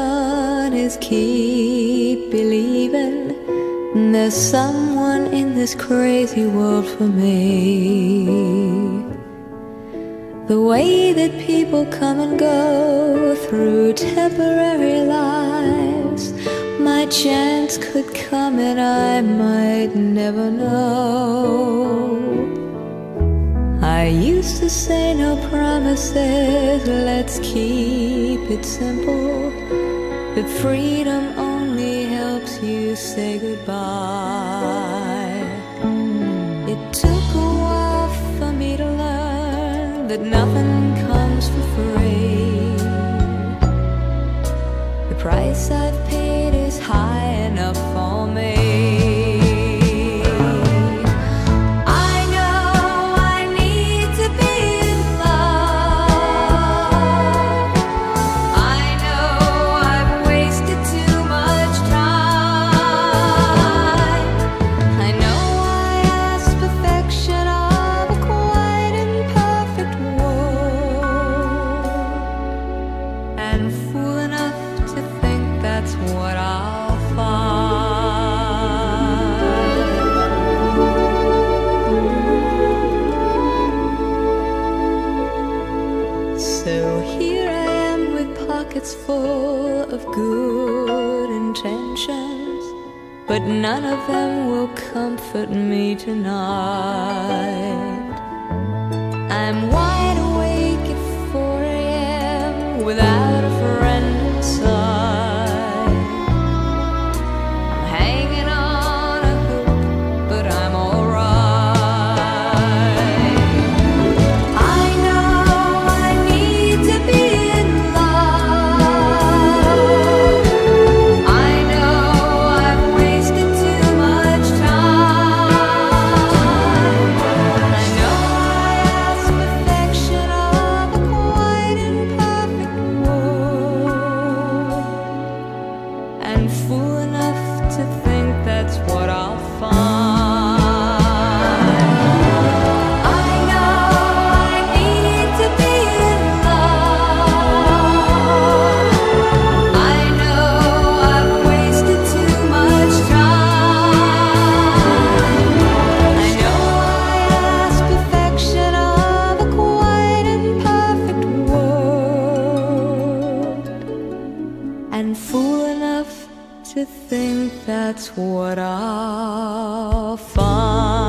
done is keep believing there's someone in this crazy world for me. The way that people come and go through temporary lives, my chance could come and I might never know. I used to say no promises, let's keep it simple. But freedom only helps you say goodbye. It took a while for me to learn that nothing comes for free. The price I've paid is high enough for me. So here I am with pockets full of good intentions, but none of them will comfort me tonight. I'm wide awake at 4 a.m. without a friend inside. I'm hanging on a hook, but I'm alright. And fool enough to think that's what I'll find. I know I need to be in love. I know I've wasted too much time. I know I ask perfection of a quite imperfect world, and fool enough to think that's what I'll find.